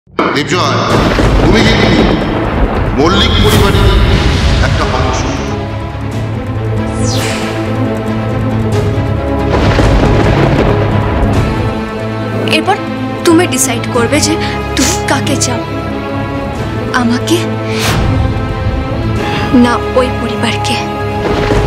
দেবজয়, তুমি কিন্তু মল্লিক পরিবারের একটা অংশ। এরপর তুমি ডিসাইড করবে যে তুমি কাকে চাও, আমাকে না ওই পরিবারকে।